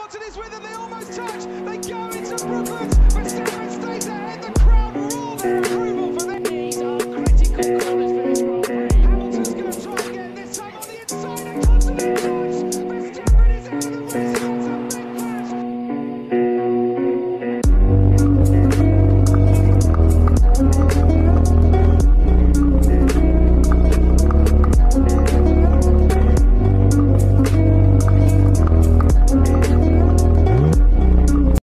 Hamilton is with them, they almost touch. They go into Brooklands. Verstappen stays ahead. The crowd roar their approval for them. These are critical.